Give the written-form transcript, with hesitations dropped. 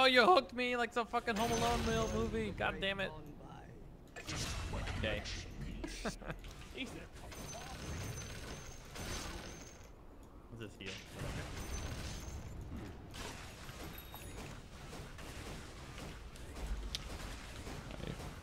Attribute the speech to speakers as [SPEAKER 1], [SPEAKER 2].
[SPEAKER 1] you hooked me like some fucking Home Alone movie. God damn it. Okay. What's this heal?